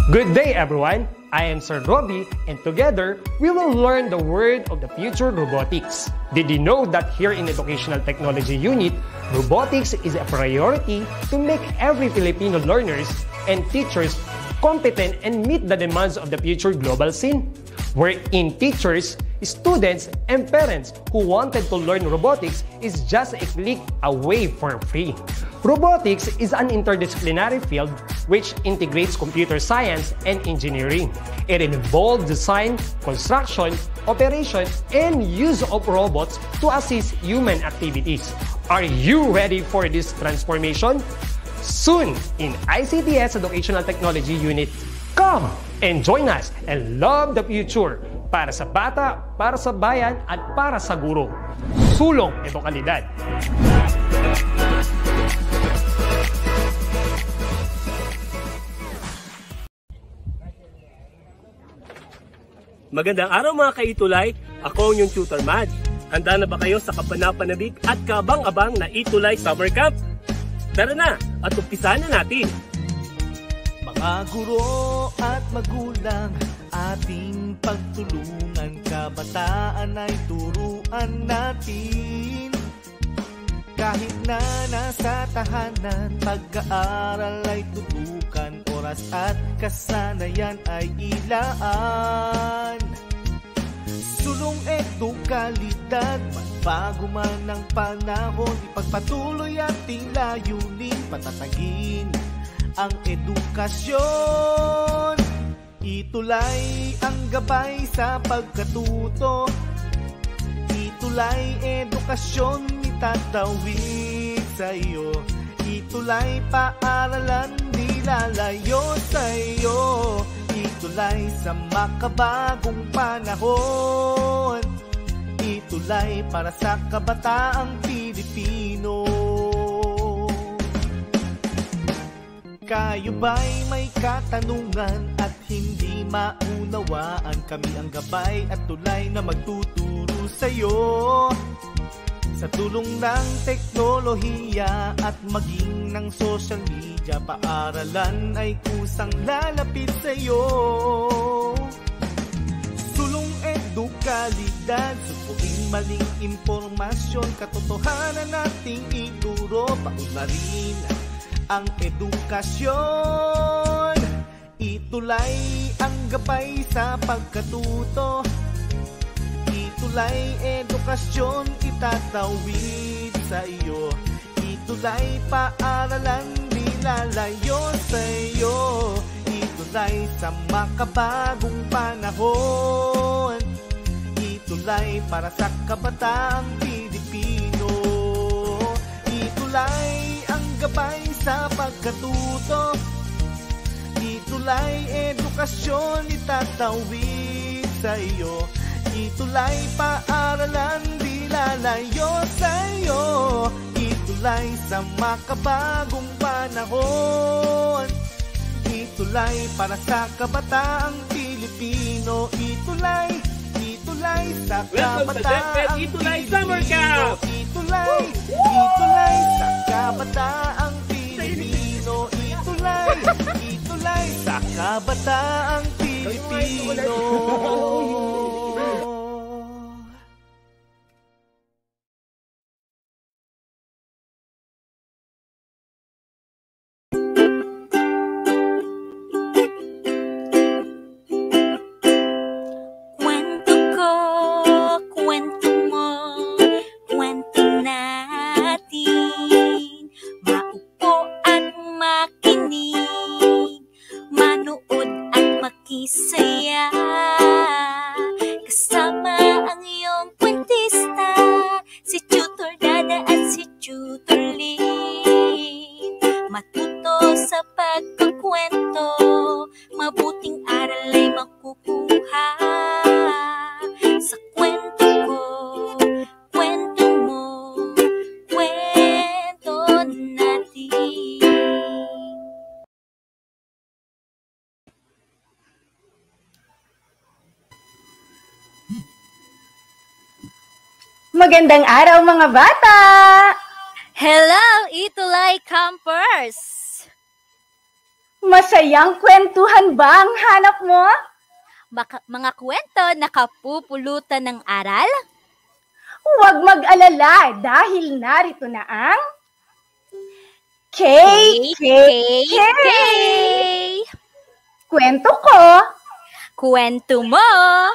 Good day, everyone! I am Sir Robbie, and together, we will learn the word of the future, robotics. Did you know that here in Educational Technology Unit, robotics is a priority to make every Filipino learners and teachers competent and meet the demands of the future global scene? Wherein teachers, students, and parents who wanted to learn robotics is just a click away for free. Robotics is an interdisciplinary field which integrates computer science and engineering. It involves design, construction, operation, and use of robots to assist human activities. Are you ready for this transformation? Soon in ICTS Educational Technology Unit. Come and join us and love the future para sa bata, para sa bayan, at para sa guro. Sulong Edukalidad. Magandang araw mga kaitulay, ako ang inyong tutor Madge. Handa na ba kayo sa kapanapanabik at kabang-abang na Itulay Summer Camp? Tara na at umpisahan na natin! Mga guro at magulang, ating pagtulungan, kabataan ay turuan natin. Kahit na nasa tahanan, pag-aaral ay tutukan, oras at kasanayan ay ilaan. Sulong edukalidad, magbago man ang panahon, ipagpatuloy ating layunin, patatagin ang edukasyon. Itulay ang gabay sa pagkatuto, itulay edukasyon itatawid sa iyo. Itulay paaralan, di lalayo sa iyo. Itulay sa makabagong panahon, itulay para sa kabataang Pilipino. Kayo ba'y may katanungan at hindi maunawaan? Kami ang gabay at tulay na magtuturo sa'yo. Sa tulong ng teknolohiya at maging ng social media, paaralan ay kusang lalapit sa'yo. Sulong edukalidad, supuin maling impormasyon, katotohanan nating ituro, paunlarin ang edukasyon. Itulay ang gabay sa pagkatuto, itulay edukasyon itatawid sa iyo. Itulay paaralan, di lalayo sa iyo. Itulay sa makabagong panahon, itulay para sa kabataang Pilipino. Itulay ang gabay sa pagkatuto, itulay edukasyon itatawid sa iyo. Itulay paaralan, di lalayo sa iyo. Itulay sa makabagong panahon, itulay para sa kabataang Pilipino. Itulay, itulay sa kabataang Itulay Summer Camp! Itulay, itulay sa kabataang Pilipino. Itulay, itulay sa kabataang Pilipino. Saya kasama ang iyong kwentista, si Tutor Dada at si Tutor Lynn. Matuto sa pagkukwento, mabuting aral ay makukuha. Sa kwento ko, kwento mo, kwento natin. Magandang araw mga bata! Hello, Itulay Campers! Masayang kwentuhan ba ang hanap mo? Mga kwento na kapupulutan ng aral? Huwag mag-alala dahil narito na ang KKK! Kwento ko, Kwento mo!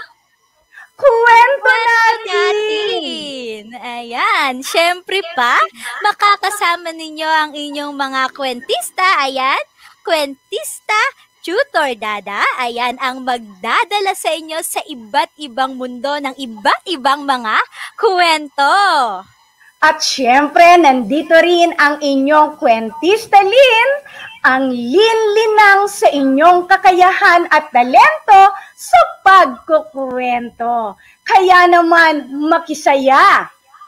kwento natin! Natin! Ayan, syempre pa, makakasama ninyo ang inyong mga kwentista. Ayan, kwentista Tutor Dada, ayan ang magdadala sa inyo sa iba't ibang mundo ng iba't ibang mga kwento. At syempre, nandito rin ang inyong kwentista Lin, ang linlinang sa inyong kakayahan at talento sa pagkukwento. Kaya naman, makisaya.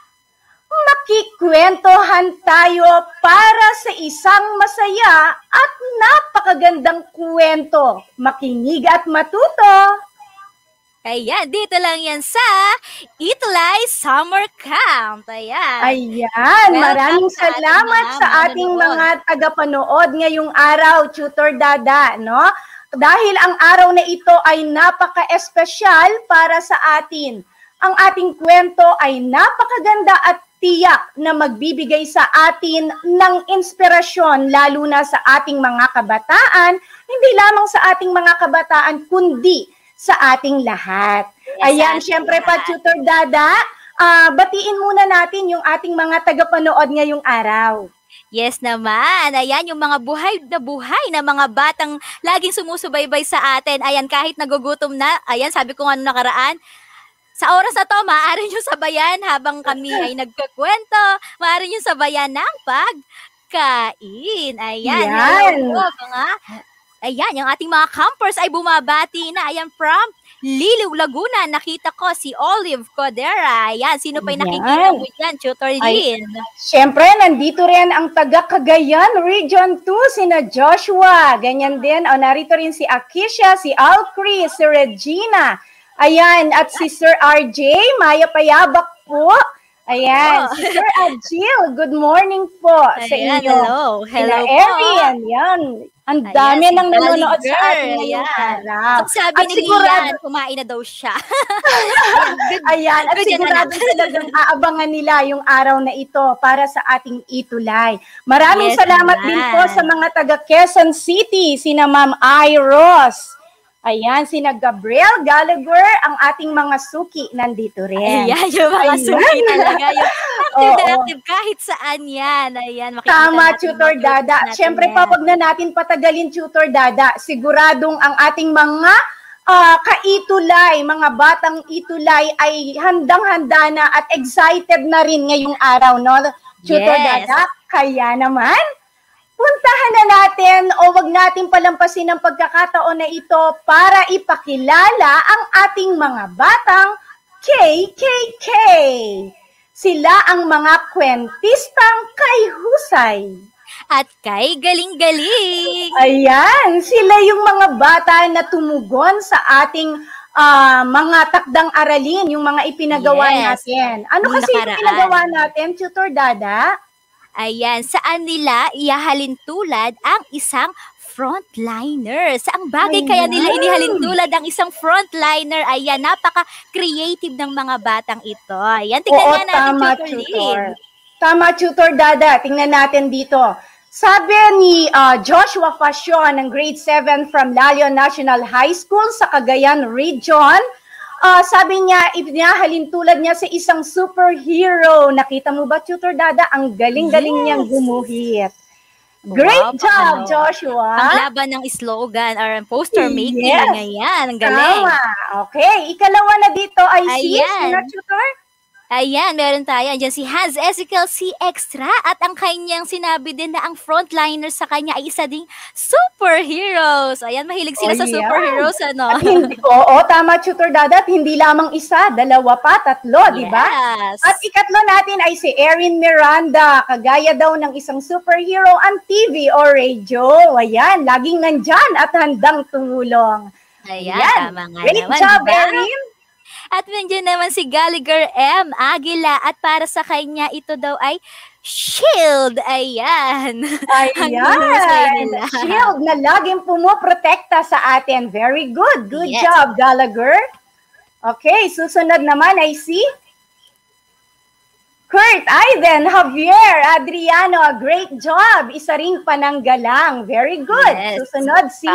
Makikwentohan tayo para sa isang masaya at napakagandang kwento. Makinig at matuto. Ayan, dito lang yan sa Itulay Summer Camp. Ayan. Ayan, maraming Welcome sa salamat ating sa mga ating manonood. mga tagapanood ngayong araw, Tutor Dada, no? Dahil ang araw na ito ay napaka-espesyal para sa atin. Ang ating kwento ay napakaganda at tiyak na magbibigay sa atin ng inspirasyon, lalo na sa ating mga kabataan, hindi lamang sa ating mga kabataan, kundi sa ating lahat. Yes, Ayan, ating syempre pa, lahat. Tutor Dada, batiin muna natin yung ating mga tagapanood ngayong araw. Yes naman. Ayan, yung mga buhay na mga batang laging sumusubaybay sa atin. Ayan, kahit nagugutom na, ayan, sabi ko nga nung nakaraan, sa oras na to, maaari nyo sabayan habang kami ay nagkakwento. Maaari nyo sabayan ng pagkain. Ayan. Yan. Hello po, ayan, yung ating mga campers ay bumabati na. Ayan, from Liliw, Laguna. Nakita ko si Olive Codera. Ayan, sino pa yung nakikita mo dyan? Tutor Lynn. Siyempre, nandito rin ang taga Cagayan, Region 2, sina Joshua. Ganyan din. O, narito rin si Akisha, si Alcri, si Regina. Ayan, at si Sir RJ, Maya Payabak po. Ayan, si Sir Agil, good morning po sa Ayan, inyo. hello. Hello Sina po. Arian, yan. Ang Ayan, dami si nang nanonood Jolly sa Girl, atin ngayong ayan. araw. Pag sabi At ni sigurado- Lian, kumain na daw siya. Ayan, at Good yan, sigurado anak. talagang aabangan nila yung araw na ito para sa ating itulay. Maraming Yes, salamat naman. din po sa mga taga Quezon City, sina Ma'am Iros. Ayan, sina Gabriel Gallagher, ang ating mga suki nandito rin. Ayan, yung mga Ayan. suki talaga. Yung active na Oo. active kahit saan yan. Ayan, makikita Tama, natin Tutor yung Dada. natin Siyempre yan. pa, wag na natin patagalin, Tutor Dada. Siguradong ang ating mga kaitulay, mga batang itulay ay handang-handa na at excited na rin ngayong araw, no? Tutor Yes. Dada, kaya naman, puntahan na natin o wag natin palampasin ang pagkakataon na ito para ipakilala ang ating mga batang KKK. Sila ang mga kwentistang kay husay. At kay galing-galing. Ayan, sila yung mga bata na tumugon sa ating mga takdang aralin, yung mga ipinagawa Yes. natin. Ano Nung kasi yung nakaraan. pinagawa natin, Tutor Dada? Ayan, saan nila ihahalin tulad ang isang frontliner. Saang bagay kaya nila Ayan. inihalin tulad ang isang frontliner? Ayan, napaka-creative ng mga batang ito. Ayan, tingnan Oo, nga natin, tama, Tutor Tutor. Lynn. Tama, Tutor Dada. Tingnan natin dito. Sabi ni Joshua Fasyon ng grade 7 from Lalion National High School sa Cagayan Region, sabi niya, ibinahalin tulad niya sa isang superhero. Nakita mo ba, Tutor Dada? Ang galing-galing Yes. niyang gumuhit. Great Wow, job, ano? Joshua. Ang laban ng slogan or poster making. Yes. Ayan, ang galing. Tama. Okay, ikalawa na dito ay si Ayan. sino, Tutor? Ayan, meron tayo. Andiyan si Hans Ezekiel C. Extra at ang kanyang sinabi din na ang frontliner sa kanya ay isa ding superheroes. Ayan, mahilig sila sa Ayan. superheroes, ano? At hindi, oo, tama, Tutor Dada. At hindi lamang isa, dalawa pa, tatlo, di ba? Yes. At ikatlo natin ay si Erin Miranda, kagaya daw ng isang superhero on TV o radio. Ayan, laging nandyan at handang tumulong. Ayan, tama nga Great naman. job, diba? Erin. At nandiyan naman si Gallagher M. Aguila at para sa kanya ito daw ay shield. Ayan. Ayan. Shield na laging pumoprotekta sa atin. Very good. Good job, Gallagher. Okay, susunod naman ay si Kurt, Ivan, Javier, Adriano, great job. Isa ring pananggalang. Very good. Yes. Susunod si...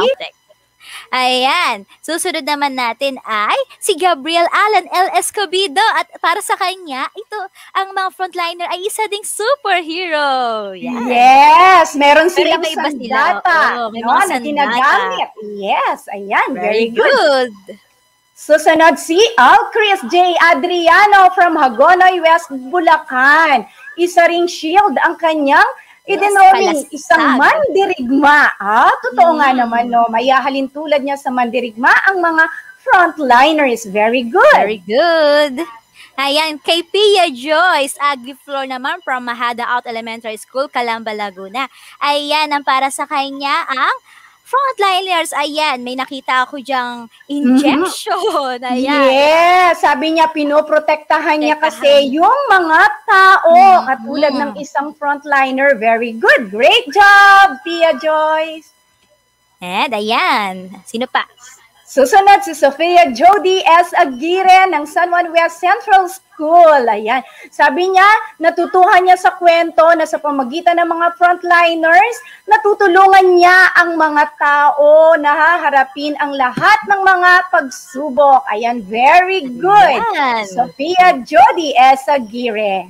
Ayan. Susunod naman natin ay si Gabriel Alan L. Escobedo. At para sa kanya, ito, ang mga frontliner ay isa ding superhero. Yan. Yes, meron Pero silang iba-iba sila. sandata. Oo, may No, mga na sandata. ginagamit. Yes, ayan. Very Very good. good. Susunod si Alcris J. Adriano from Hagonoy, West Bulacan. Isa ring shield ang kanyang idinowing isang mandirigma. Totoo nga naman, no? Mayahalin tulad niya sa mandirigma ang mga frontliners. Very good. Very good. Ayan, kay Pia Joyce Agriflor naman from Mahada Out Elementary School, Calamba, Laguna. Ayan, ang para sa kanya ang frontliners. Ayan, may nakita ako dyang injection. Ayan. Yes, sabi niya pinoprotektahan niya kasi yung mga tao katulad ng isang frontliner. Very good. Great job, Pia Joyce. And ayan, sino pa? Susunod si Sofia Jody S. Aguirre ng San Juan West Central School. Ayan. Sabi niya, natutuhan niya sa kwento na sa pamagitan ng mga frontliners, natutulungan niya ang mga tao na haharapin ang lahat ng mga pagsubok. Ayan, very good. Ayan. Sofia Jody S. Aguirre.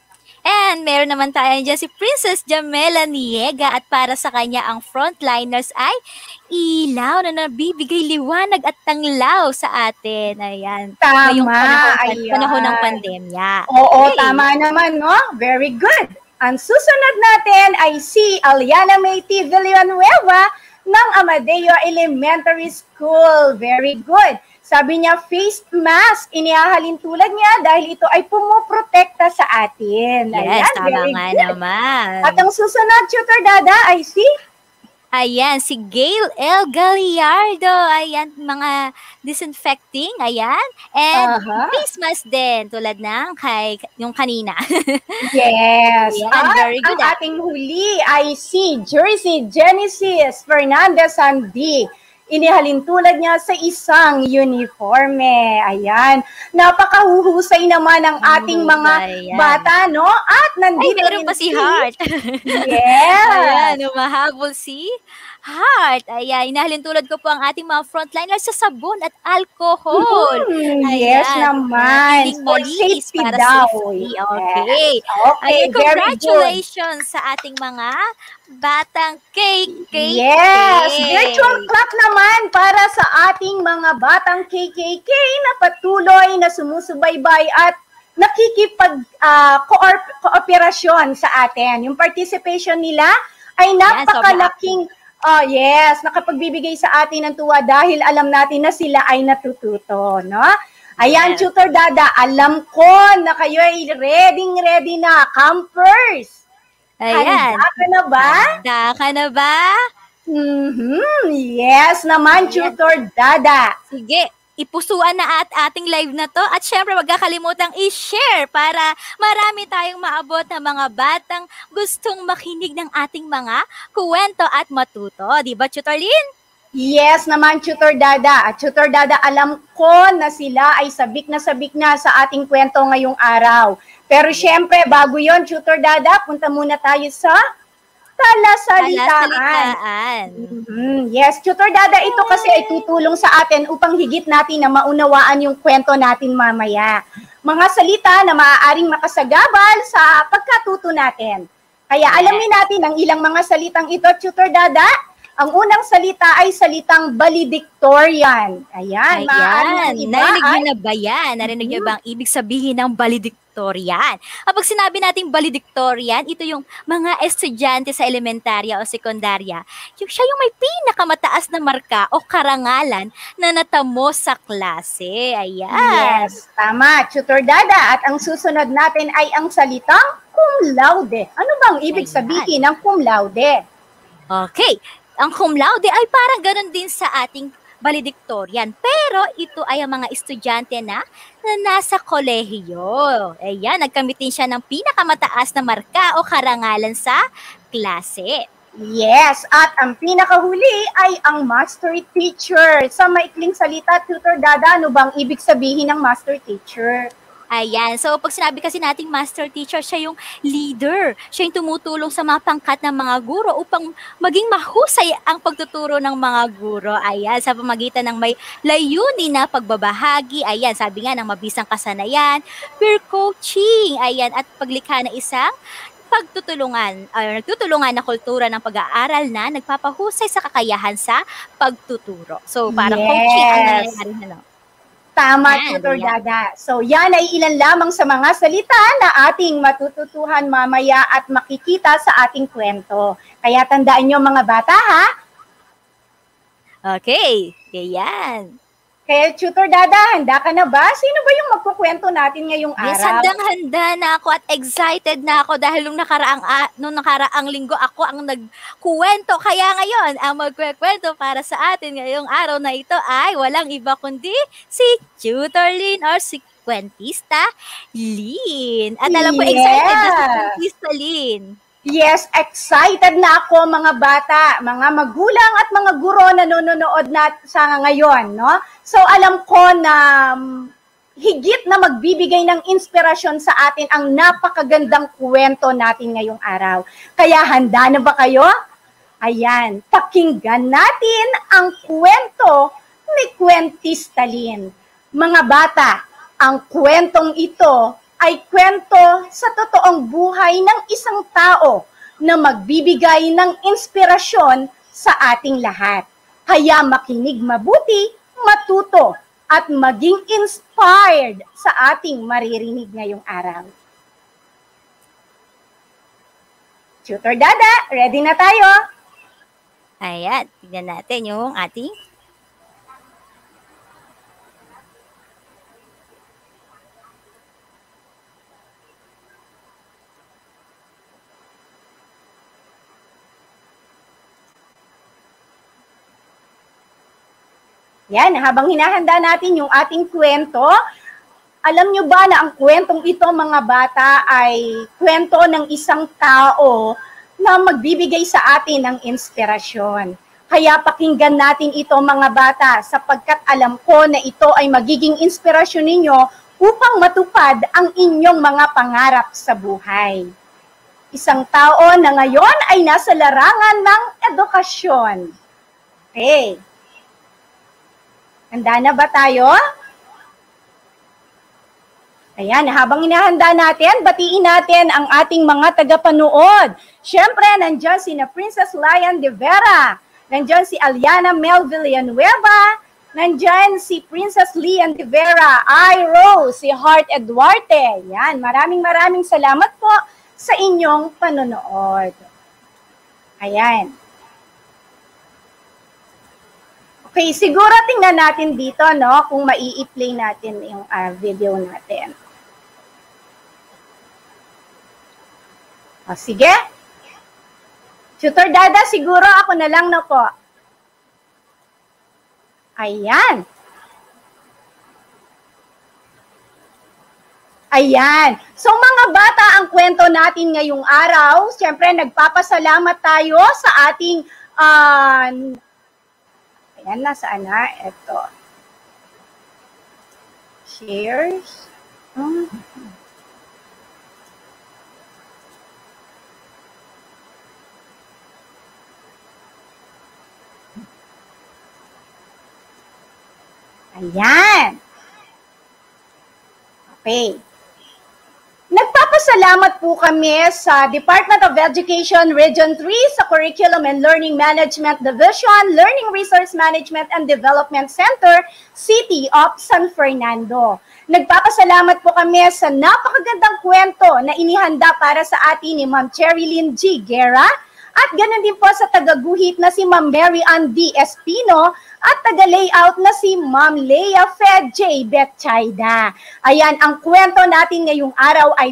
And meron naman tayo dyan si Princess Jamela Niega at para sa kanya ang frontliners ay ilaw na nabibigay liwanag at tanglaw sa atin. Ayan. Tama. Ngayong Ayan. panahon ng pandemya. Oo, Okay. tama naman, no? Very good. Ang susunod natin ay si Aliana May T. Villanueva ng Amadeo Elementary School. Very good. Sabi niya, face mask, inihahalin tulad niya dahil ito ay pumuprotekta sa atin. Yes, Ayan, tama very nga good. naman. At ang susunod, Tutor Dada, ay si... Ayan, si Gail L. Galliardo. Ayan, mga disinfecting. Ayan. And face mask din, tulad ng yung kanina. Yes. Ayan, At very good. ang ating huli ay si Jersey Genesis Fernandez Sandi. Inihalin tulad niya sa isang uniforme. Ayan. Napakahuhusay naman ang ating mga bata, no? At nandito meron pa si Heart. Yes. Ayan, umahabol si Heart. Ayan, inahalin tulad ko po ang ating mga frontliners sa sabon at alcohol. Yes naman. Hindi For malinis safety para daw. safety. Yes. Okay. Okay, Ayan, very good. congratulations sa ating mga batang KKK. Yes, virtual clap naman para sa ating mga batang KKK na patuloy na sumusubaybay at nakikipag-kooperasyon sa atin. Yung participation nila ay napakalaking, nakapagbibigay sa atin ng tuwa dahil alam natin na sila ay natututo, no? Ayan, Tutor Dada, alam ko na kayo ay ready na, campers. Ayan. Handa ka na ba? Handa ka na ba? Yes naman, Tutor Dada. Sige, ipusuan na ating live na to. At syempre, wag kakalimutang i-share para marami tayong maabot na mga batang gustong makinig ng ating mga kuwento at matuto. Di ba, Tutor Lynn? Yes naman, Tutor Dada. At Tutor Dada, alam ko na sila ay sabik na sa ating kwento ngayong araw. Pero syempre, bago yon, Tutor Dada, punta muna tayo sa talasalitaan. Yes, Tutor Dada, ito kasi ay tutulong sa atin upang higit natin na maunawaan yung kwento natin mamaya. Mga salita na maaaring makasagabal sa pagkatuto natin. Kaya alamin natin ang ilang mga salitang ito, Tutor Dada. Ang unang salita ay salitang valedictorian. Ayan. Narinig niyo na ba yan? Narinig niyo ba ang ibig sabihin ng valedictorian? Kapag sinabi nating valedictorian, ito yung mga estudyante sa elementarya o sekundarya. Siya yung may pinakamataas na marka o karangalan na natamo sa klase. Ayan. Yes, tama, Tutor Dada. At ang susunod natin ay ang salitang cum laude. Ano bang ibig sabihin ng cum laude? Okay. Ang cum laude ay parang ganun din sa ating valedictorian. Pero ito ay ang mga estudyante na nasa kolehiyo. Ayan, nagkamit din siya ng pinakamataas na marka o karangalan sa klase. Yes, at ang pinakahuli ay ang master teacher. Sa maikling salita, Tutor Dada, ano bang ibig sabihin ng master teacher? Ayan. So, pag sinabi kasi nating master teacher, siya yung leader. Siya yung tumutulong sa mga pangkat ng mga guro upang maging mahusay ang pagtuturo ng mga guro. Ayan, sa pamagitan ng may layunin na pagbabahagi. Ayan, sabi nga ng mabisang kasanayan, peer coaching. Ayan, at paglikha na isang nagtutulungan na kultura ng pag-aaral na nagpapahusay sa kakayahan sa pagtuturo. So, parang coaching ang nangyayari na. Tama, Tutor Dada. So, yan ay ilan lamang sa mga salita na ating matututuhan mamaya at makikita sa ating kwento. Kaya tandaan nyo mga bata, ha? Okay, yan. Kaya, Tutor Dada, handa ka na ba? Sino ba yung magkukwento natin ngayong araw? Yes, handang-handa na ako at excited na ako dahil nung nakaraang linggo ako ang nagkuwento. Kaya ngayon, ang magkukwento para sa atin ngayong araw na ito ay walang iba kundi si Tutor Lynn or si Kwentista Lynn. At alam ko, excited na si Kwentista Lynn. Yes, excited na ako mga bata, mga magulang at mga guro na nanonood na sa ngayon, no? So alam ko na higit na magbibigay ng inspirasyon sa atin ang napakagandang kwento natin ngayong araw. Kaya handa na ba kayo? Ayan, pakinggan natin ang kwento ni Kwentista Lynn. Mga bata, ang kwentong ito ay kwento sa totoong buhay ng isang tao na magbibigay ng inspirasyon sa ating lahat. Kaya makinig mabuti, matuto, at maging inspired sa ating maririnig ngayong araw. Tutor Dada, ready na tayo? Ayan, tignan natin yung ating Yan, habang hinahanda natin yung ating kwento, alam nyo ba na ang kwentong ito, mga bata, ay kwento ng isang tao na magbibigay sa atin ng inspirasyon. Kaya pakinggan natin ito, mga bata, sapagkat alam ko na ito ay magiging inspirasyon ninyo upang matupad ang inyong mga pangarap sa buhay. Isang tao na ngayon ay nasa larangan ng edukasyon. Okay. Handa na ba tayo? Ayan, habang inahanda natin, batiin natin ang ating mga tagapanood. Siyempre, nandyan si Princess Lian de Vera, nandyan si Aliana Mel Villanueva, nandyan si Princess Lian de Vera, Rose, si Heart Eduarte. Yan, maraming salamat po sa inyong panonood. Ayan. Okay, siguro tingnan natin dito, no, kung mai-play natin yung video natin. O, sige. Tutor Dada, siguro ako na lang na po. Ayan. Ayan. So mga bata, ang kwento natin ngayong araw, siyempre nagpapasalamat tayo sa ating ayan, nasaan na? Ito. Shares. Ayan. Okay. Nagpapasalamat po kami sa Department of Education Region 3 sa Curriculum and Learning Management Division, Learning Resource Management and Development Center, City of San Fernando. Nagpapasalamat po kami sa napakagandang kwento na inihanda para sa atin ni Ma'am Cherilyn G. Guerra at ganoon din po sa tagaguhit na si Ma'am Mary Ann D. Espino at taga-layout na si Ma'am Leia Fed J. Betchayda. Ayan, ang kwento natin ngayong araw ay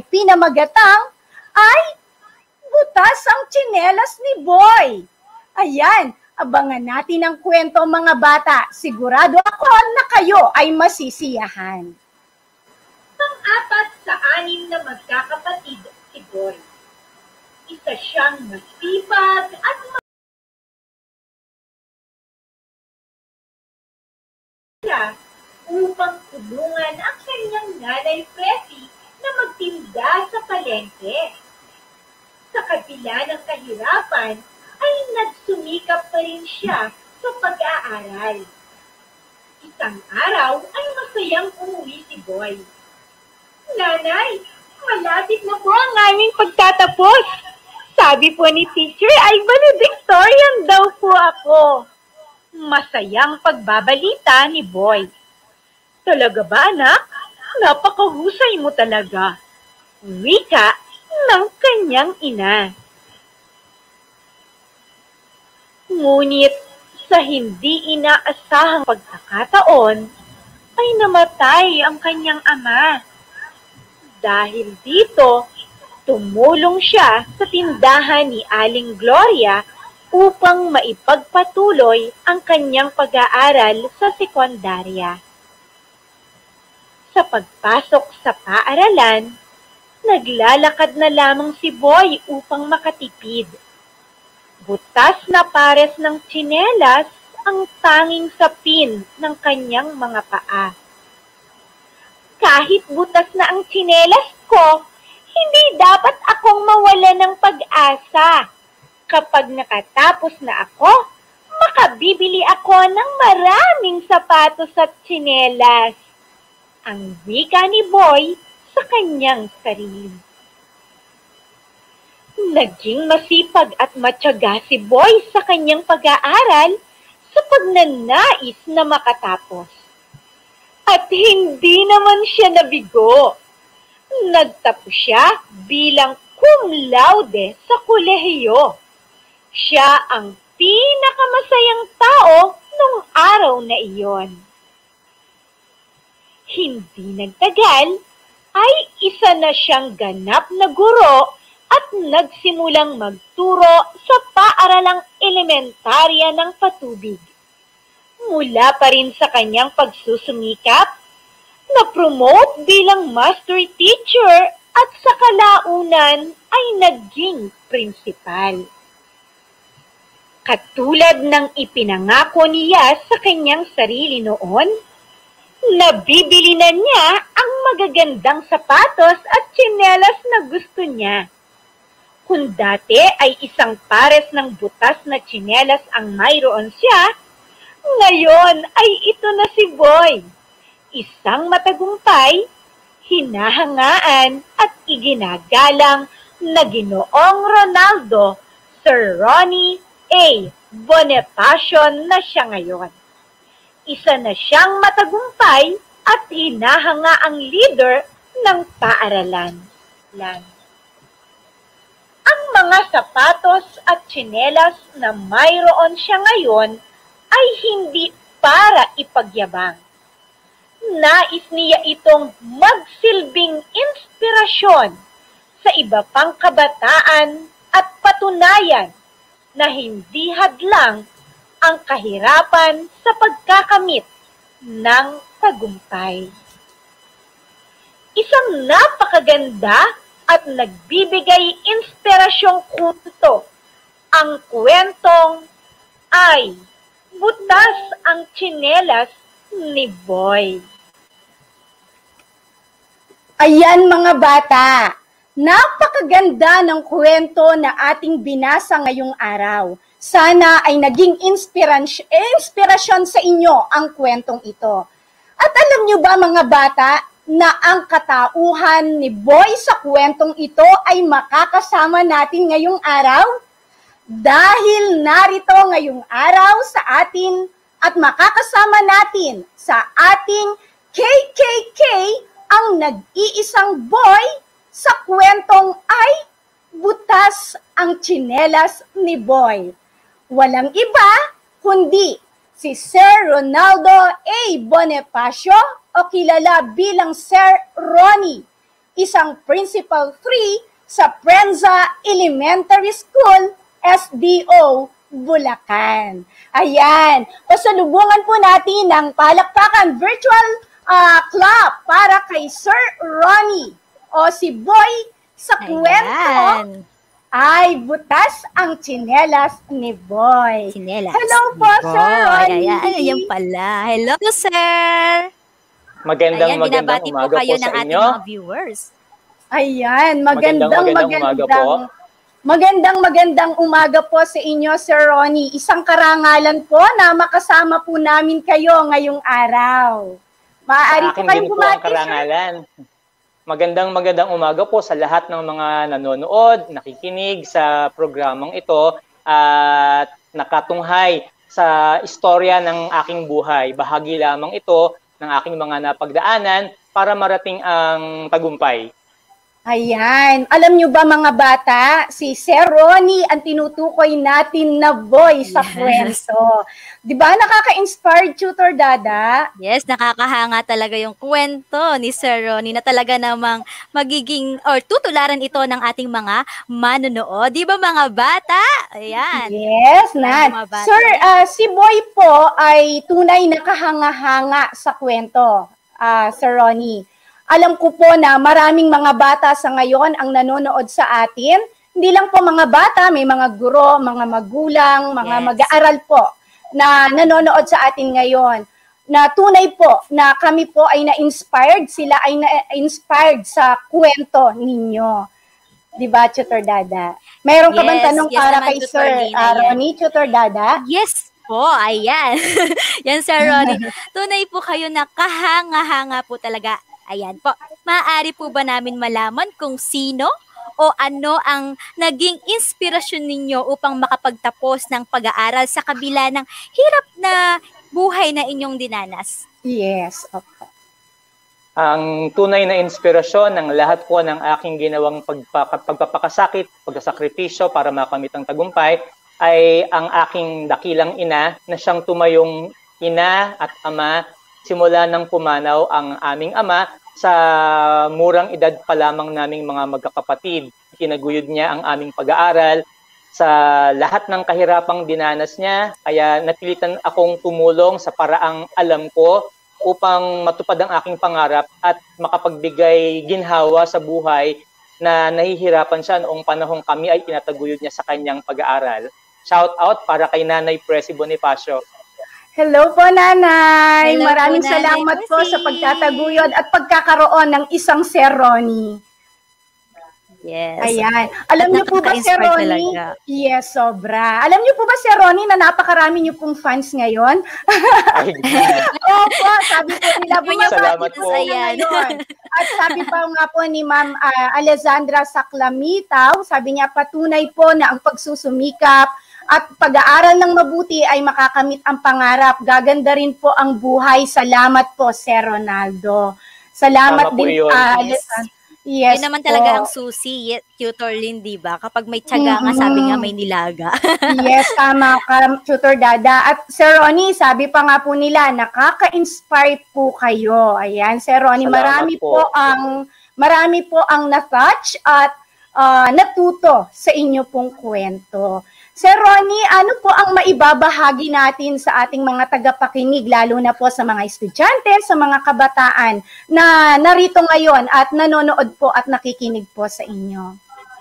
pinamagatang ay Butas ang Tsinelas ni Boy. Ayan, Abangan natin ang kwento mga bata. Sigurado ako na kayo ay masisiyahan. Pang-apat sa 6 na magkakapatid si Boy. Isa siyang masipag at upang tulungan ang kanyang nanay Presi na magtinda sa palengke. Sa kabila ng kahirapan, ay nagsumikap pa rin siya sa pag-aaral. Isang araw ay masayang umuwi si Boy. Nanay, malapit na po ang aming pagtatapos. Sabi po ni teacher ay valedictorian daw po ako. Masayang pagbabalita ni Boy. Talaga ba, anak? Napakahusay mo talaga. Wika ng kanyang ina. Ngunit sa hindi inaasahang pagkakataon, ay namatay ang kanyang ama. Dahil dito, tumulong siya sa tindahan ni Aling Gloria upang maipagpatuloy ang kanyang pag-aaral sa sekundarya. Sa pagpasok sa paaralan, naglalakad na lamang si Boy upang makatipid. Butas na pares ng tsinelas ang tanging sapin ng kanyang mga paa. Kahit butas na ang tsinelas ko, hindi dapat akong mawala ng pag-asa. Kapag nakatapos na ako, makabibili ako ng maraming sapatos at tsinelas. Ang wika ni Boy sa kanyang sarili. Naging masipag at matyaga si Boy sa kanyang pag-aaral sa pagnanais na makatapos. At hindi naman siya nabigo. Nagtapos siya bilang cum laude sa kolehiyo. Siya ang pinakamasayang tao nung araw na iyon. Hindi nagtagal, ay isa na siyang ganap na guro at nagsimulang magturo sa paaralang elementarya ng Patubig. Mula pa rin sa kanyang pagsusumikap, na-promote bilang master teacher at sa kalaunan ay naging principal. Katulad ng ipinangako niya sa kanyang sarili noon, nabibili na niya ang magagandang sapatos at tsinelas na gusto niya. Kung dati ay isang pares ng butas na tsinelas ang mayroon siya, ngayon ay ito na si Boy. Isang matagumpay, hinahangaan at iginagalang na Ginoong Ronaldo, Sir Ronnie A. Bonifacio na siya ngayon. Isa na siyang matagumpay at hinahangaang leader ng paaralan. Ang mga sapatos at tsinelas na mayroon siya ngayon ay hindi para ipagyabang. Nais niya itong magsilbing inspirasyon sa iba pang kabataan at patunayan na hindi hadlang ang kahirapan sa pagkakamit ng tagumpay. Isang napakaganda at nagbibigay inspirasyong kwento. Ang kwentong ay Butas ang Tsinelas ni Boy. Ayan mga bata, napakaganda ng kwento na ating binasa ngayong araw. Sana ay naging inspirasyon sa inyo ang kwentong ito. At alam niyo ba mga bata na ang katauhan ni Boy sa kwentong ito ay makakasama natin ngayong araw? Dahil narito ngayong araw sa atin at makakasama natin sa ating KKK ang nag-iisang boy sa kwentong ay Butas ang Tsinelas ni Boy. Walang iba kundi si Sir Ronaldo A. Bonifacio o kilala bilang Sir Ronnie, isang Principal 3 sa Prensa Elementary School, SDO, Bulacan. Ayan. Pasalubungan po natin ng palakpakan virtual clap para kay Sir Ronnie o si Boy sa kwento Ayan. ay butas ang tsinelas ni Boy. Tsinelas Hello ni po, Sir Boy. Ronnie. Ayan pala. Hello, sir. Magandang Binabati po umaga kayo po ng sa ating inyo. mga viewers. Ayan, Magandang umaga po. magandang umaga po sa inyo, Sir Ronnie. Isang karangalan po na makasama po namin kayo ngayong araw. Maaari po Sa akin kayong din po ang bumati, sir. karangalan. Magandang umaga po sa lahat ng mga nanonood, nakikinig sa programang ito at nakatunghay sa istorya ng aking buhay. Bahagi lamang ito ng aking mga napagdaanan para marating ang tagumpay. Ayan. Alam nyo ba mga bata, si Sir Ronnie ang tinutukoy natin na boy sa Yes. kwento. Di ba nakaka-inspired, Tutor Dada? Yes, nakakahanga talaga yung kwento ni Sir Ronnie na talaga namang magiging or tutularan ito ng ating mga manonood. Di ba mga bata? Ayan. Yes, Nan. Mga bata. Sir, si Boy po ay tunay na kahanga-hanga sa kwento, Sir Ronnie. Alam ko po na maraming mga bata sa ngayon ang nanonood sa atin. Hindi lang po mga bata, may mga guro, mga magulang, mga Yes. mag-aaral po na nanonood sa atin ngayon. Na tunay po na kami po ay na-inspired, sila ay na-inspired sa kwento ninyo. Di ba, Tutor Dada? Mayroon ka bang Yes, tanong yes para naman, kay Tutor Sir Lina, yan. Ronnie, Tutor Dada? Yes po, ayan. Yan, Sir Ronnie. Tunay po kayo na kahanga-hanga po talaga. Ayan po. Maaari po ba namin malaman kung sino o ano ang naging inspirasyon ninyo upang makapagtapos ng pag-aaral sa kabila ng hirap na buhay na inyong dinanas? Yes, opo. Ang tunay na inspirasyon ng lahat po ng aking ginawang pagpapakasakit, pagkasakripisyo para makamit ang tagumpay ay ang aking dakilang ina na siyang tumayong ina at ama simula nang pumanaw ang aming ama sa murang edad pa lamang naming mga magkakapatid. Kinaguyod niya ang aming pag-aaral sa lahat ng kahirapang dinanas niya, kaya napilitan akong tumulong sa paraang alam ko upang matupad ang aking pangarap at makapagbigay ginhawa sa buhay na nahihirapan siya noong panahong kami ay tinataguyod niya sa kanyang pag-aaral. Shout out para kay Nanay Presi Bonifacio. Hello po, Nanay. Hello po, Maraming Nanay salamat po Presi. sa pagtataguyod at pagkakaroon ng isang Sir Ronnie. Yes. Ayan. Alam niyo po ba, Sir Nakaka-inspire Ronnie? talaga. Yes, sobra. Alam niyo po ba, Sir Ronnie, na napakarami niyo pong fans ngayon? Ay, Opo, sabi po nila, Salamat bumabati po. sila ngayon. At sabi pa nga po ni Ma'am Alessandra Saklamitaw, sabi niya, patunay po na ang pagsusumikap at pag-aaral ng mabuti ay makakamit ang pangarap. Gaganda rin po ang buhay. Salamat po, Sir Ronaldo. Salamat Tama po din, yun. Alessandra. Yes Yun naman po. talaga ang susi, Tutor Lynn, di ba? Kapag may tiyaga nga, sabi nga may nilaga. Yes, tama ka, Tutor Dada. At Sir Ronnie, sabi pa nga po nila, nakaka-inspire po kayo. Ayan, Sir Ronnie, Salamat marami po ang na-touch at natuto sa inyo pong kwento. Sir Ronnie, ano po ang maibabahagi natin sa ating mga tagapakinig, lalo na po sa mga estudyante, sa mga kabataan na narito ngayon at nanonood po at nakikinig po sa inyo?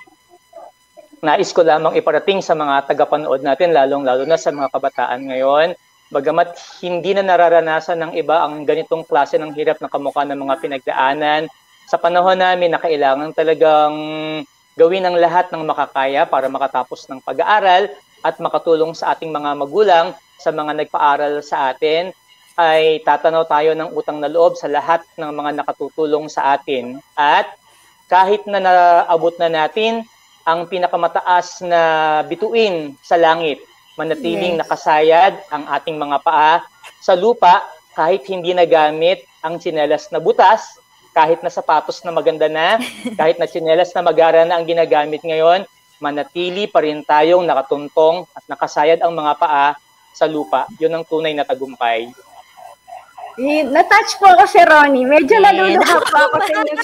Nais ko lamang iparating sa mga tagapanood natin, lalong-lalo na sa mga kabataan ngayon, bagamat hindi na nararanasan ng iba ang ganitong klase ng hirap na kamukha ng mga pinagdaanan, sa panahon namin na kailangan talagang gawin ang lahat ng makakaya para makatapos ng pag-aaral at makatulong sa ating mga magulang, sa mga nagpaaral sa atin, ay tatanaw tayo ng utang na loob sa lahat ng mga nakatutulong sa atin. At kahit na naabot na natin ang pinakamataas na bituin sa langit, manatiling nakasayad ang ating mga paa sa lupa kahit hindi nagamit ang tsinelas na butas, kahit na sapatos na maganda na, kahit na tsinelas na magara na ang ginagamit ngayon, manatili pa rin tayong nakatuntong at nakasayad ang mga paa sa lupa. Yun ang tunay na tagumpay. Na-touch po ako si Ronnie. Medyo naluluha po ako sa inyo.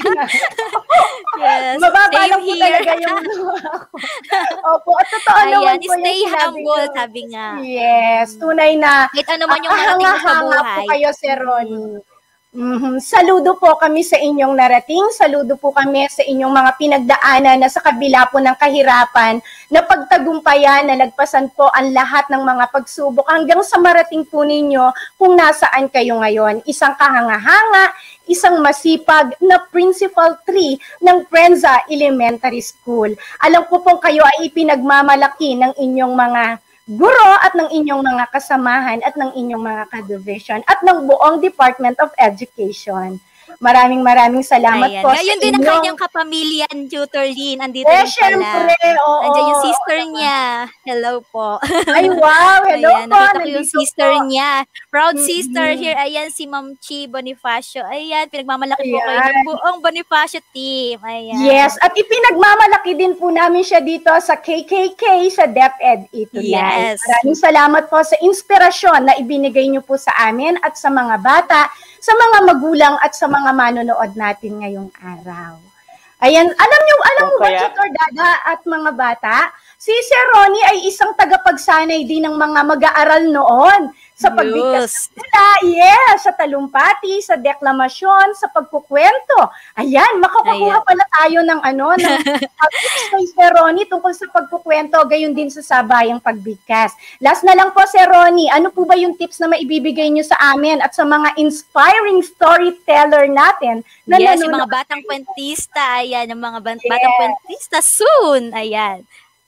Yes, Mababa same lang po here. talaga yung luha ko. Opo, at totoo naman Ayan, po yung stay sinabi humble, ko. sabi nga. Yes, tunay na Kahit ano man yung narating mo sa kahanga-hanga po buhay. kayo, Sir Ronnie. Saludo po kami sa inyong narating, saludo po kami sa inyong mga pinagdaanan na sa kabila po ng kahirapan, na pagtagumpayan, na nagpasan po ang lahat ng mga pagsubok hanggang sa marating po ninyo kung nasaan kayo ngayon. Isang kahanga-hanga, isang masipag na Principal 3 ng Prensa Elementary School. Alam ko pong kayo ay ipinagmamalaki ng inyong mga guro at ng inyong mga kasamahan at ng inyong mga ka-division at ng buong Department of Education. Maraming salamat Ayan. po Ngayon sa din ang inyong... kanyang kapamilya, Tutor Lynn. Andito Eh, rin pala. syempre, oo. Andiyan yung sister niya. Hello po. Ay, wow, hello Ayan, po. nakita ko yung nandito sister po. niya. Proud sister here. Ayan, si Ma'am Chi Bonifacio. Ayan, pinagmamalaki po kayo Ayan. ng buong Bonifacio team. Ayan. Yes, at ipinagmamalaki din po namin siya dito sa KKK, sa DepEd Tonight. Yes. Maraming salamat po sa inspirasyon na ibinigay niyo po sa amin at sa mga bata, sa mga magulang at sa mga manonood natin ngayong araw. Ayan, alam mo ba, Tutor Dada at mga bata, si Sir Ronnie ay isang tagapagsanay din ng mga mag-aaral noon sa pagbigkas ng tula, yes, sa talumpati, sa deklamasyon, sa pagkukwento. Ayan, makakukuha pala tayo ng tips kay Sir Ronnie tungkol sa pagkukwento, gayon din sa sabayang pagbigkas. Last na lang po, Sir Ronnie, ano po ba yung tips na maibibigay nyo sa amin at sa mga inspiring storyteller natin na yes, yung mga batang kwentista. Ayan, yung mga batang kwentista soon. Ayan.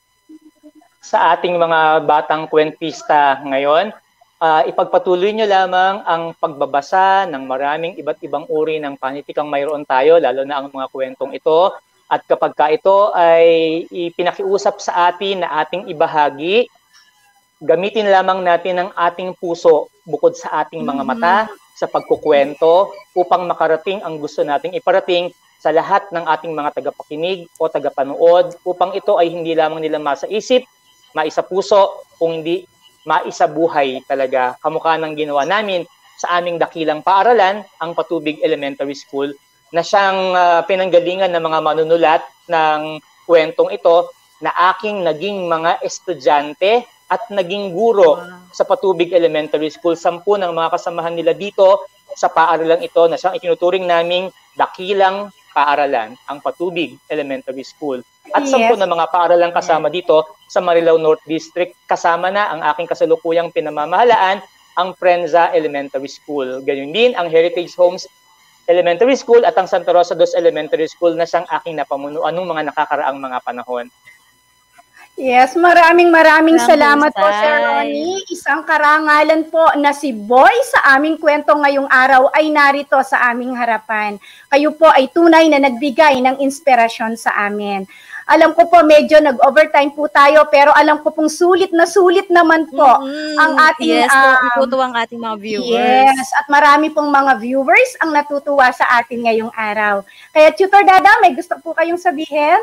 Sa ating mga batang kwentista ngayon, ipagpatuloy nyo lamang ang pagbabasa ng maraming iba't ibang uri ng panitikang mayroon tayo, lalo na ang mga kwentong ito. At kapag ka ito ay ipinakiusap sa atin na ating ibahagi, gamitin lamang natin ang ating puso bukod sa ating mga mata sa pagkukwento upang makarating ang gusto nating iparating sa lahat ng ating mga tagapakinig o tagapanood, upang ito ay hindi lamang nila masaisip, maisapuso, kung hindi maisabuhay talaga, kamukha ng ginawa namin sa aming dakilang paaralan, ang Patubig Elementary School, na siyang pinanggalingan ng mga manunulat ng kwentong ito na aking naging mga estudyante at naging guro sa Patubig Elementary School. 10 ng mga kasamahan nila dito sa paaralang ito na siyang itinuturing naming dakilang paaralan, ang Patubig Elementary School. At 10 na mga paaralang kasama dito sa Marilao North District, kasama na ang aking kasalukuyang pinamamahalaan, ang Prensa Elementary School. Ganyan din ang Heritage Homes Elementary School at ang Santa Rosa dos Elementary School na siyang aking napamunuan ng mga nakakaraang mga panahon. Yes, maraming salamat po, Sir Ronnie. Isang karangalan po na si Boy sa aming kwento ngayong araw ay narito sa aming harapan. Kayo po ay tunay na nagbigay ng inspirasyon sa amin. Alam ko po medyo nag-overtime po tayo, pero alam ko pong sulit naman po ang ating... Yes, natutuwa ang ating mga viewers. Yes, at marami pong mga viewers ang natutuwa sa atin ngayong araw. Kaya Tutor Dada, may gusto po kayong sabihin?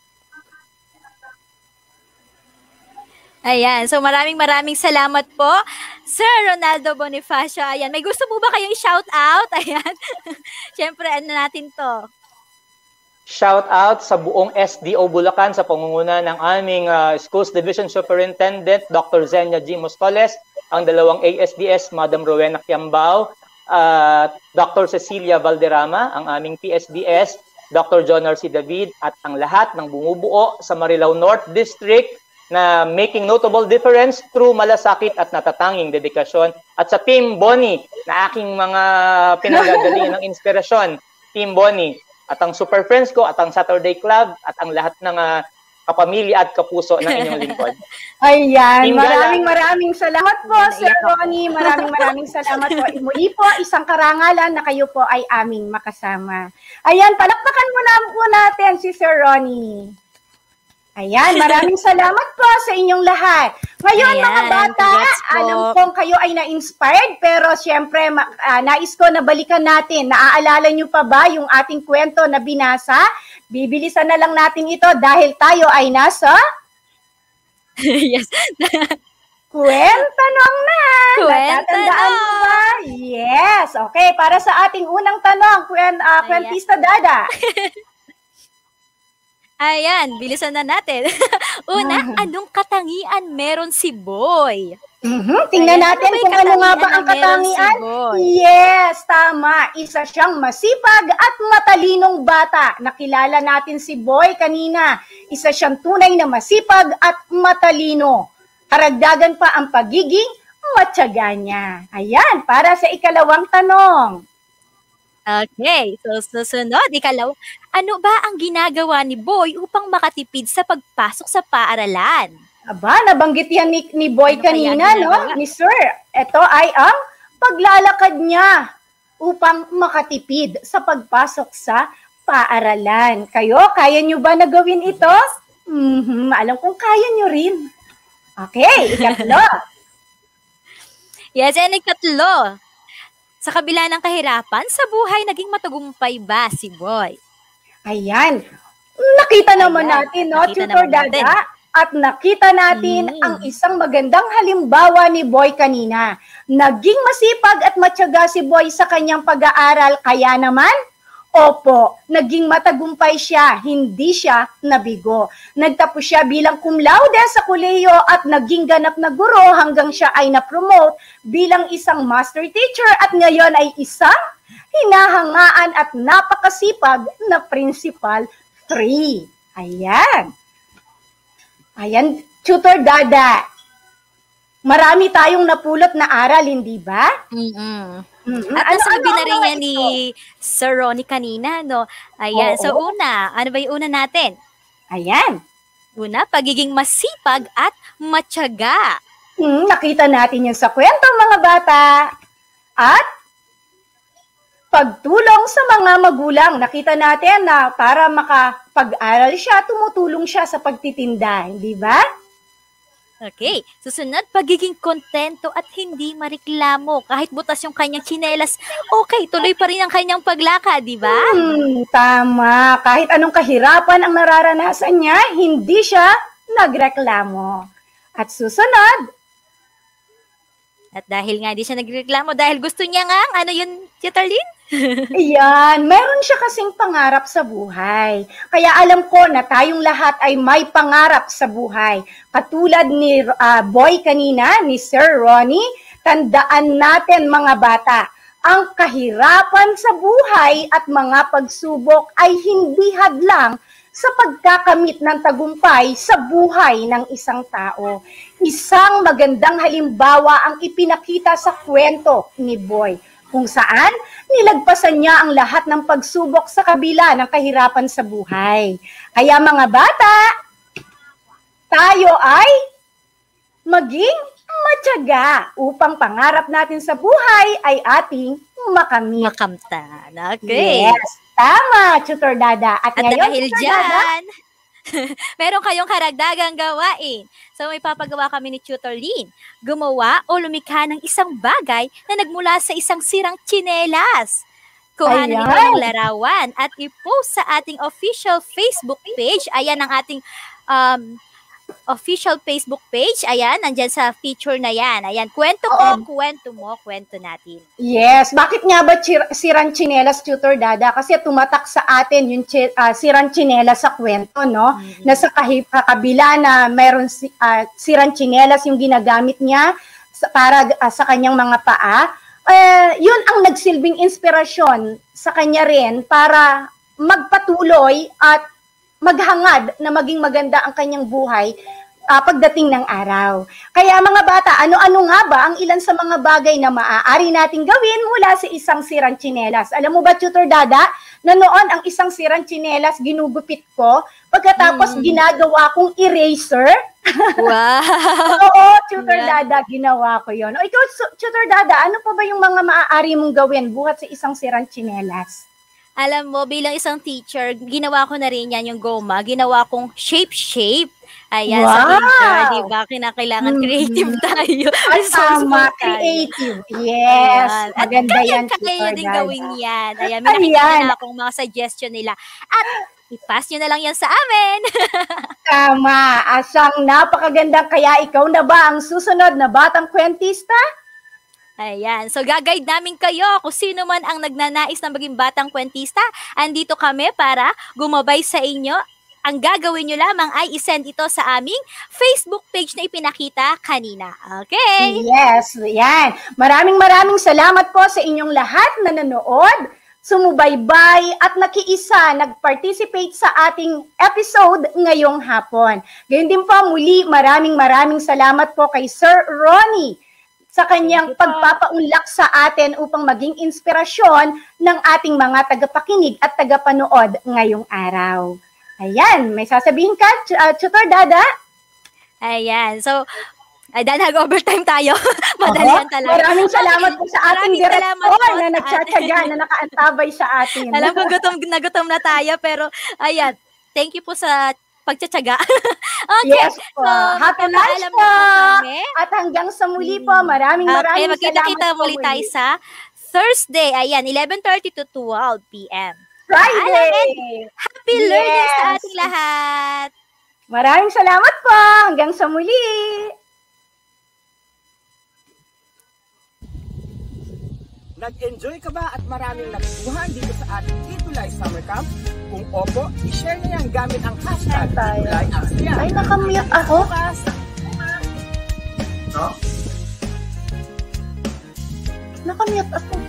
Ayan, so maraming salamat po, Sir Ronaldo Bonifacio. Ayan, may gusto po ba kayong shout out? Ayan, syempre natin to. Shout out sa buong SDO Bulacan sa pangunguna ng aming Schools Division Superintendent, Dr. Zenia G. Mostoles, ang 2 ASDS, Madam Rowena Kiambao, Dr. Cecilia Valderrama, ang aming PSDS, Dr. John R.C. David, at ang lahat ng bumubuo sa Marilao North District na making notable difference through malasakit at natatanging dedikasyon. At sa Team Bonnie, na aking mga pinagagalingan ng inspirasyon, Team Bonnie, at ang Super Friends ko, at ang Saturday Club, at ang lahat ng kapamilya at kapuso ng inyong lingkod. Ayan, maraming salamat po, Sir Ronnie. Maraming salamat po. Muli po, isang karangalan na kayo po ay aming makasama. Ayan, palakpakan muna po natin si Sir Ronnie. Ayan, maraming salamat po sa inyong lahat. Ngayon, mga bata, alam kong kayo ay na-inspired, pero siyempre, nais ko na balikan natin. Naaalala nyo pa ba yung ating kwento na binasa? Bibilisan na lang natin ito dahil tayo ay nasa... Yes. Kwentanong na! Kwentanong! Natatandaan mo ba? Yes! Okay, para sa ating unang tanong, Kwentista Dada. Ayan, bilisan na natin. Una, anong katangian meron si Boy? Tingnan Ayan, natin ano ba kung yung ano nga ba katangian ang na meron si katangian. Boy? Yes, tama. Isa siyang masipag at matalinong bata. Nakilala natin si Boy kanina. Isa siyang tunay na masipag at matalino. Karagdagan pa ang pagiging matyaga niya. Ayan, para sa ikalawang tanong. Okay, so susunod, ano ba ang ginagawa ni Boy upang makatipid sa pagpasok sa paaralan? Aba, nabanggit yan ni Boy Ano kaya kanina, no? ginagawa? Ni Sir. Ito ay ang paglalakad niya upang makatipid sa pagpasok sa paaralan. Kayo, kaya nyo ba na gawin ito? Alam kong kaya nyo rin. Okay, ikatlo. Yes, and ikatlo. Sa kabila ng kahirapan, sa buhay naging matagumpay ba si Boy? Ayan. Nakita naman Ayan, natin, no, nakita Tutor naman natin. Dada? At nakita natin ang isang magandang halimbawa ni Boy kanina. Naging masipag at matyaga si Boy sa kanyang pag-aaral, kaya naman, opo, naging matagumpay siya, hindi siya nabigo. Nagtapos siya bilang cum laude sa kolehiyo at naging ganap na guro hanggang siya ay na-promote bilang isang master teacher at ngayon ay isang hinahangaan at napakasipag na principal 3. Ayan. Ayan, Tutor Dada. Marami tayong napulot na aral, hindi ba? At nasabi na rin yan ni Sir Ronnie kanina, no? Ayan, Oo. so una, ano ba yung una natin? Ayan. Una, pagiging masipag at matyaga. Nakita natin yan sa kwento, mga bata. At pagtulong sa mga magulang. Nakita natin na para makapag-aral siya, tumutulong siya sa pagtitinda, hindi ba? Okay, susunod, pagiging kontento at hindi mareklamo. Kahit butas yung kanyang tsinelas, okay, tuloy pa rin ang kanyang paglakad, di ba? Tama. Kahit anong kahirapan ang nararanasan niya, hindi siya nagreklamo. At susunod, At dahil nga di siya nagreklamo, dahil gusto niya nga, ano yun, Tita Lynn? ayan, meron siya kasing pangarap sa buhay. Kaya alam ko na tayong lahat ay may pangarap sa buhay. Katulad ni Boy kanina, ni Sir Ronnie, tandaan natin mga bata, ang kahirapan sa buhay at mga pagsubok ay hindi hadlang sa pagkakamit ng tagumpay sa buhay ng isang tao. Isang magandang halimbawa ang ipinakita sa kwento ni Boy, kung saan nilagpasan niya ang lahat ng pagsubok sa kabila ng kahirapan sa buhay. Kaya mga bata, tayo ay maging matyaga upang pangarap natin sa buhay ay ating makamit. Makamtan. Okay. Yes, tama, Tutor Dada. At ngayon, dahil Tutor Dada, dyan, meron kayong karagdagang gawain. So may papagawa kami ni Tutor Lynn. Gumawa o lumikha ng isang bagay na nagmula sa isang sirang tsinelas. Kuhanan Ayan. nito ng larawan at i-post sa ating official Facebook page. Ayan ang ating official Facebook page. Ayan, nandyan sa feature na yan. Ayan, kwento ko, kwento mo, kwento natin. yes, bakit nga ba sirang tsinelas, Tutor Dada? Kasi tumatak sa atin yung sirang tsinelas sa kwento, no? Nasa kakabila na meron sirang tsinelas yung ginagamit niya para sa kanyang mga paa. Yun ang nagsilbing inspirasyon sa kanya rin para magpatuloy at maghangad na maging maganda ang kanyang buhay pagdating ng araw. Kaya mga bata, ano-ano nga ba ang ilan sa mga bagay na maaari nating gawin mula sa isang sirang tsinelas? Alam mo ba, Tutor Dada, na noon ang isang sirang tsinelas ginugupit ko, pagkatapos ginagawa kong eraser. Wow! Oo, Tutor Dada, ginawa ko yon. O ikaw, Tutor Dada, ano pa ba yung mga maaari mong gawin buhat sa isang sirang tsinelas? Alam mo, bilang isang teacher, ginawa ko na rin yan yung goma. Ginawa kong shape. Ayan, sa Wow! printer, di ba? Kinakailangan creative tayo. Ay, tama, Resourceful tayo. creative. Yes, Ayan. maganda yan, Kaya Tutor din Dada. gawin yan. Ayan, may nakikita Ayan. na akong mga suggestion nila. At I-pass nyo na lang yan sa amin. Tama. Asang napakagandang kaya ikaw na ba ang susunod na batang kwentista? Ayan. So, gagayad namin kayo kung sino man ang nagnanais na maging batang kwentista. Andito kami para gumabay sa inyo. Ang gagawin nyo lamang ay isend ito sa aming Facebook page na ipinakita kanina. Okay? Yes, yan. Maraming salamat po sa inyong lahat na nanood, sumubaybay at nakiisa, nag-participate sa ating episode ngayong hapon. Gayun din po muli, maraming salamat po kay Sir Ronnie sa kanyang pagpapaunlak sa atin upang maging inspirasyon ng ating mga tagapakinig at tagapanood ngayong araw. Ayan, may sasabihin ka, Tutor Dada? Ayan, so, nag-overtime tayo. Madalian talaga. Maraming salamat po sa ating direktor na nagtsatsaga, na nakaantabay sa atin. Alam ko gutom na tayo, pero ayan, thank you po sa pagtsatsaga. Okay. Yes po. So, Happy lunch po. At hanggang sa muli po, maraming Okay, salamat magkita-kita po muli tayo sa Thursday. Ayan, 11:30 to 12 p.m. Friday. Happy learning sa ating lahat. Maraming salamat po. Hanggang sa muli. Nag-enjoy ka ba at maraming natutuhan dito sa ating Itulay Summer Camp? Kung opo, i-share niyo yan gamit ang hashtag Itulay Asia. Ay, nakamute ako. Nakamute ako.